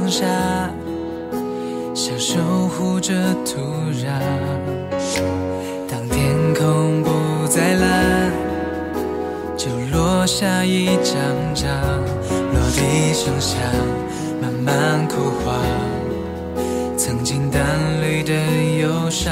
下，想守护着土壤。当天空不再蓝，就落下一张张，落地生香，慢慢枯黄。曾经淡绿的忧伤，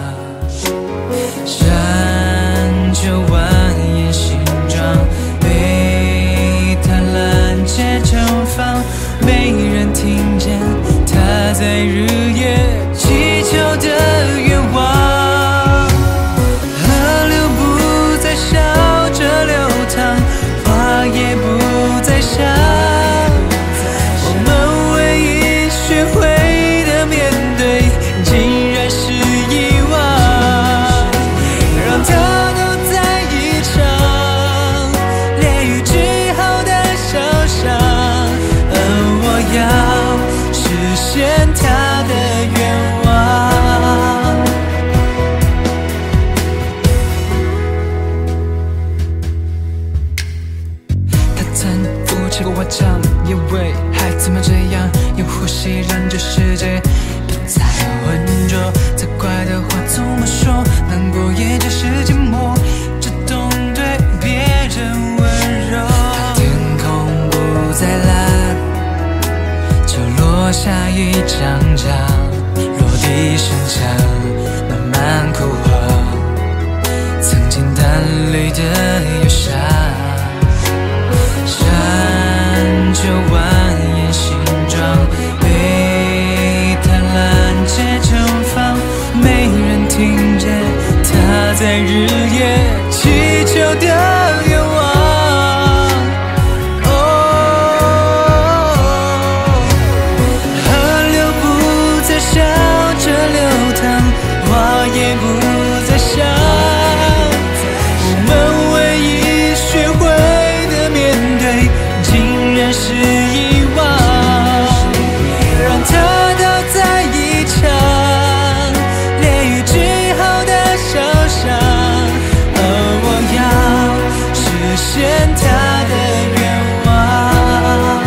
山丘蜿蜒形状，被贪婪街盛放，没人听见他在日夜祈求的愿望。河流不再笑着流淌，花也不再香，我们唯一学会的面对，竟然是遗忘。让它都在一场烈雨之后的小伤，而我要实现他的愿望。他曾扶起过我掌，因为孩子们这样用呼吸让这世界不再浑浊。责怪的话怎么说？难过也只是寂寞，只懂对别人温柔。当天空不再蓝，就落下一张张，落地生香，慢慢枯黄。曾经淡绿的忧伤，山丘蜿蜒形状，被贪婪街盛放，没人听见他在日夜祈求的愿望。河流不再笑着流淌，花也不再香，我们唯一学会的面对，竟然是遗忘。让它都在一场烈雨之后的小伤，而我要实现他的愿望。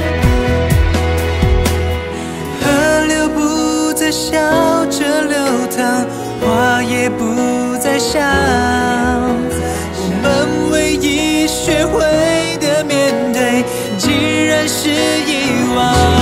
河流不再笑着流淌，花也不再香，我们唯一学会的面对，竟然是遗忘。